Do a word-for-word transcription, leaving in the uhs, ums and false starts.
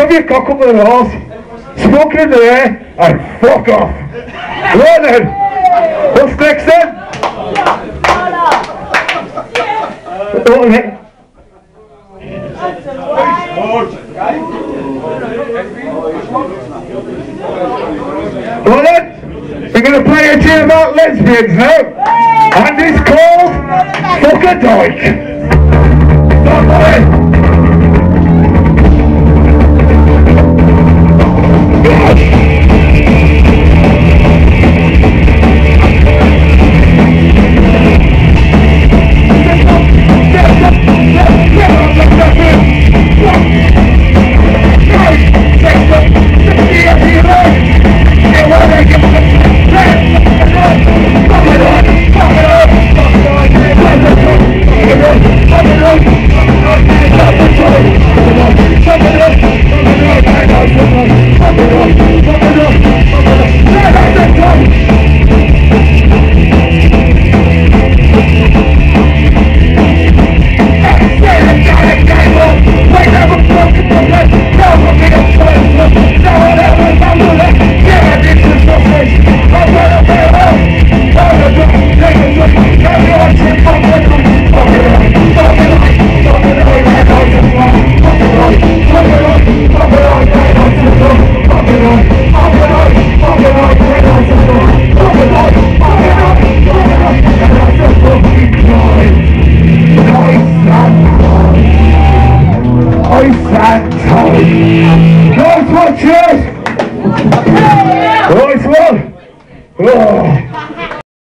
Shove your cock up the nose, smoke in the air, and fuck off. Right then. What's next then? What is it? Well then, we're going to play a tune about lesbians now. And it's called Fuck a Dyke. Stop it!